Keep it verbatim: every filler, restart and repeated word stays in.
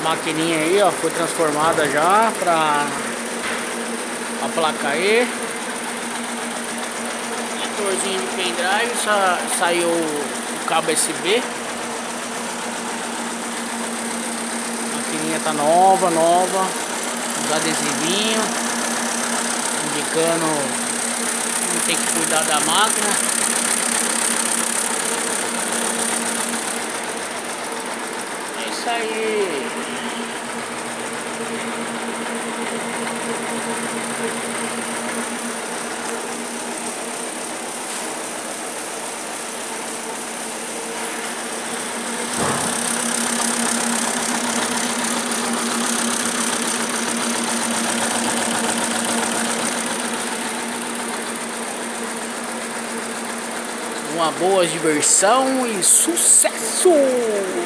maquininha aí, ó, foi transformada já para a placa E. Leitorzinho de pendrive, sa saiu o cabo U S B. A maquininha tá nova, nova. Os adesivinhos indicando como tem que cuidar da máquina. É isso aí. Uma boa diversão e sucesso!